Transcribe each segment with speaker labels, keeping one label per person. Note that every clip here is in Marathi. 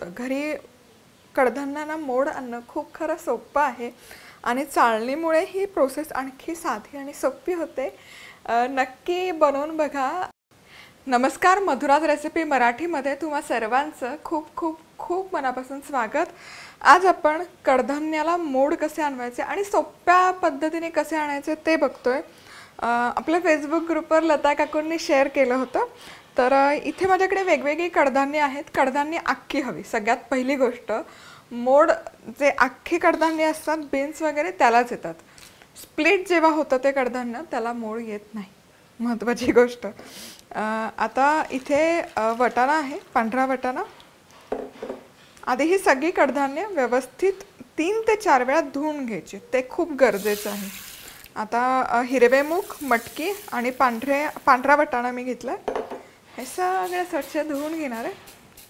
Speaker 1: घरी कडधान्यांना मोड आणणं खूप खरं सोपं आहे आणि चाळणीमुळे ही प्रोसेस आणखी साधी आणि सोपी होते. नक्की बनवून बघा. नमस्कार, मधुराज रेसिपी मराठीमध्ये तुम्हा सर्वांचं खूप खूप खूप मनापासून स्वागत. आज आपण कडधान्याला मोड कसे आणवायचे आणि सोप्या पद्धतीने कसे आणायचे ते बघतोय. आपल्या फेसबुक ग्रुपवर लता काकूंनी शेअर केलं होतं. तर इथे माझ्याकडे वेगवेगळी कडधान्य आहेत. कडधान्य अख्खी हवी. सगळ्यात पहिली गोष्ट, मोड जे अख्खी कडधान्य असतात बीन्स वगैरे त्यालाच येतात. स्प्लिट जेव्हा होतं ते कडधान्य त्याला मोड येत नाही. महत्त्वाची गोष्ट. आता इथे वटाणा आहे, पांढरा वटाणा. आधी ही सगळी कडधान्य व्यवस्थित 3 ते 4 वेळा धुवून घ्यायची, ते खूप गरजेचं आहे. आता हिरवे मूग, मटकी आणि पांढरा वटाणा मी घेतला. हे सगळं स्वच्छ धुवून घेणार आहे.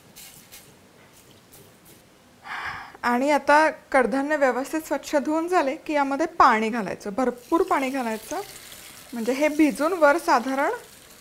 Speaker 1: आणि आता कडधान्य व्यवस्थित स्वच्छ धुवून झाले की यामध्ये पाणी घालायचं, भरपूर पाणी घालायचं. म्हणजे हे भिजून वर साधारण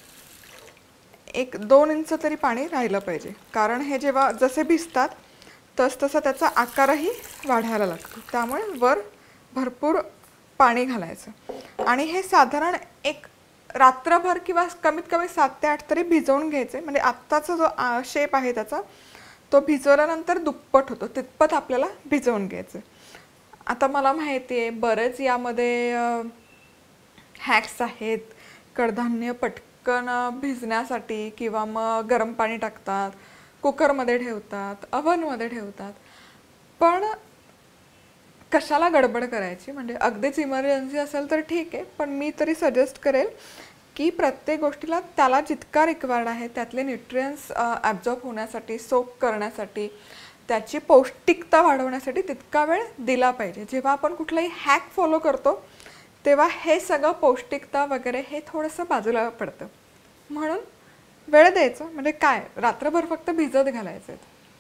Speaker 1: 1-2 इंच तरी पाणी राहिलं पाहिजे. कारण हे जेव्हा जसे भिजतात तसं त्याचा आकारही वाढायला लागतो. त्यामुळे वर भरपूर पाणी घालायचं आणि हे साधारण एक रात्रभर किंवा कमीत कमी 7 ते 8 तरी भिजवून घ्यायचे. म्हणजे आत्ताचा जो शेप आहे त्याचा, तो भिजवल्यानंतर दुप्पट होतो, तितपत आपल्याला भिजवून घ्यायचं. आता मला माहिती आहे बरेच यामध्ये हॅक्स आहेत. कडधान्य पटकन भिजण्यासाठी किंवा मग गरम पाणी टाकतात, कुकरमध्ये ठेवतात, अव्हनमध्ये ठेवतात. पण कशाला गडबड करायची? म्हणजे अगदीच इमर्जन्सी असेल तर ठीक आहे, पण मी तरी सजेस्ट करेल की प्रत्येक गोष्टीला त्याला जितका रिक्वायर्ड आहे त्यातले न्यूट्रियन्स ॲब्झॉर्ब होण्यासाठी, सोक करण्यासाठी, त्याची पौष्टिकता वाढवण्यासाठी तितका वेळ दिला पाहिजे. जेव्हा आपण कुठलाही हॅक फॉलो करतो तेव्हा हे सगळं पौष्टिकता वगैरे हे थोडंसं बाजूला पडतं. म्हणून वेळ द्यायचं. म्हणजे काय, रात्रभर फक्त भिजत घालायचं.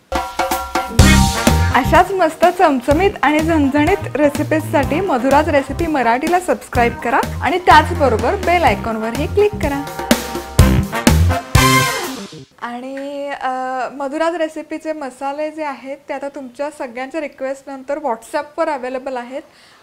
Speaker 1: अशाच मस्त चमचमीत आणि झणझणीत रेसिपीजसाठी मधुराज रेसिपी मराठीला सबस्क्राईब करा आणि त्याचबरोबर बेल आयकॉनवरही क्लिक करा. आणि मधुराज रेसिपीचे मसाले जे आहेत ते आता तुमच्या सगळ्यांच्या रिक्वेस्टनंतर व्हॉट्सॲपवर अवेलेबल आहेत.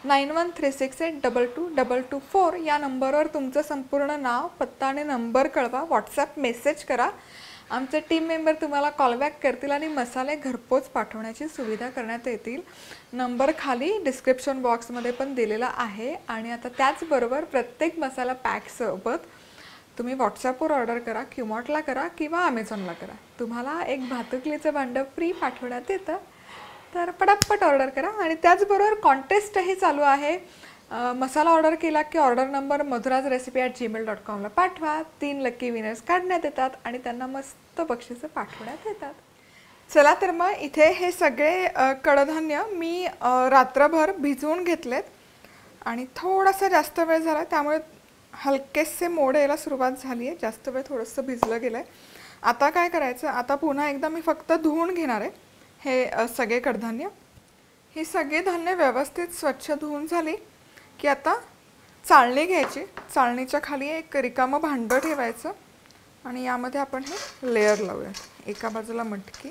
Speaker 1: 9136822224 या नंबरवर तुमचं संपूर्ण नाव, पत्ता आणि नंबर कळवा. व्हॉट्सॲप मेसेज करा. आमचे टीम मेंबर तुम्हाला कॉलबॅक करतील आणि मसाले घरपोच पाठवण्याची सुविधा करण्यात येतील. नंबर खाली डिस्क्रिप्शन बॉक्समध्ये पण दिलेला आहे. आणि आता त्याचबरोबर प्रत्येक मसाला पॅकसोबत तुम्ही व्हॉट्सॲपवर ऑर्डर करा, क्युमॉटला करा किंवा अमेझॉनला करा, तुम्हाला एक भातुकलीचं भांडं फ्री पाठवण्यात येतं. तर पटापट ऑर्डर करा. आणि त्याचबरोबर कॉन्टेस्टही चालू आहे. मसाला ऑर्डर केला की ऑर्डर नंबर madhurazrecipe@gmail.com ला पाठवा. 3 लकी विनर्स काढण्यात येतात आणि त्यांना मस्त बक्षिसं पाठवण्यात येतात. चला तर मग इथे हे सगळे कडधान्य मी रात्रभर भिजवून घेतलेत आणि थोडासा जास्त वेळ झाला, त्यामुळे हलकेसे मोड यायला सुरुवात झाली आहे. जास्त वेळ थोडंसं भिजलं गेलं आहे. आता काय करायचं, आता पुन्हा एकदा मी फक्त धुवून घेणार आहे हे सगळे कडधान्य. ही सगळी धान्य व्यवस्थित स्वच्छ धुवून झाली की आता चाळणी घ्यायची. चाळणीच्या खाली एक रिकामं भांडं ठेवायचं आणि यामध्ये आपण हे लेयर लावूया. एका बाजूला मटकी,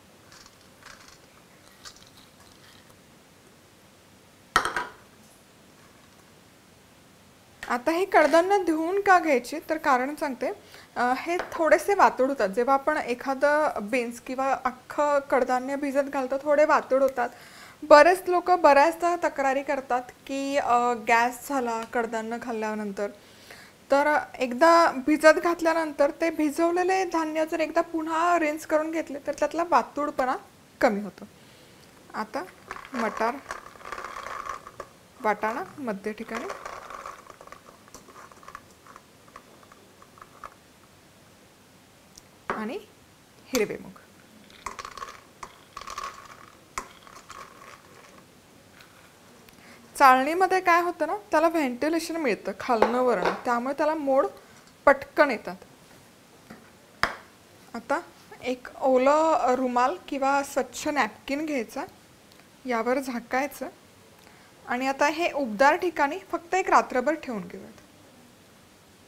Speaker 1: आता हे कडधान्य धुवून का घ्यायची तर कारण सांगते. हे थोडेसे वातूड होतात. जेव्हा आपण एखादं बीन्स किंवा अख्खं कडधान्य भिजत घालतो थोडे वातूड होतात. बरेच लोक बऱ्याचदा तक्रारी करतात की गॅस झाला कडधान्य खाल्ल्यानंतर. तर एकदा भिजत घातल्यानंतर ते भिजवलेले धान्य जर एकदा पुन्हा रिन्स करून घेतले तर त्यातला वातूडपणा कमी होतो. आता मटार, वाटाणा मध्य ठिकाणी, आणि हिरवे मूग. चाळणीमध्ये काय होतं ना, त्याला व्हेंटिलेशन मिळतं खालनं वरनं, त्यामुळे त्याला मोड पटकन येतात. आता एक ओलं रुमाल किंवा स्वच्छ नॅपकिन घ्यायचा, यावर झाकायचं आणि आता हे उबदार ठिकाणी फक्त एक रात्रभर ठेवून घेऊयात.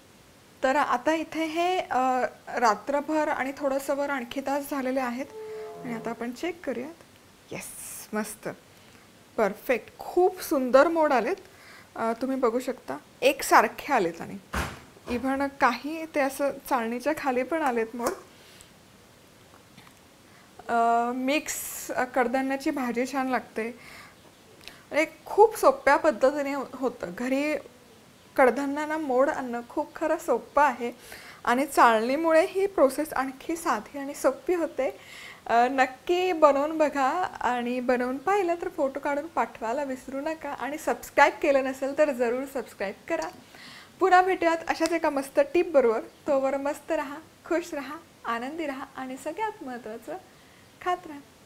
Speaker 1: तर आता इथे हे रात्रभर आणि थोडंसं वर आणखी तास झालेले आहेत. आणि आता आपण चेक करूयात. येस, मस्त, परफेक्ट. खूप सुंदर मोड आलेत. तुम्ही बघू शकता एकसारखे आलेत आणि इव्हन काही ते असं चाळणीच्या खाली पण आलेत मोड. मिक्स कडधान्याची भाजी छान लागते. एक खूप सोप्या पद्धतीने होतं. घरी कडधान्यांना मोड आणणं खूप खरं सोपं आहे आणि चाळणीमुळे ही प्रोसेस आणखी साधी आणि सोपी होते. नक्की बनवून बघा आणि बनवून पाहिलं तर फोटो काढून पाठवायला विसरू नका आणि सबस्क्राईब केलं नसेल तर जरूर सबस्क्राईब करा. पुन्हा भेटूयात अशाच एका मस्त टिप बरोबर. तोवर मस्त राहा, खुश राहा, आनंदी राहा आणि सगळ्यात महत्त्वाचं खात राहा.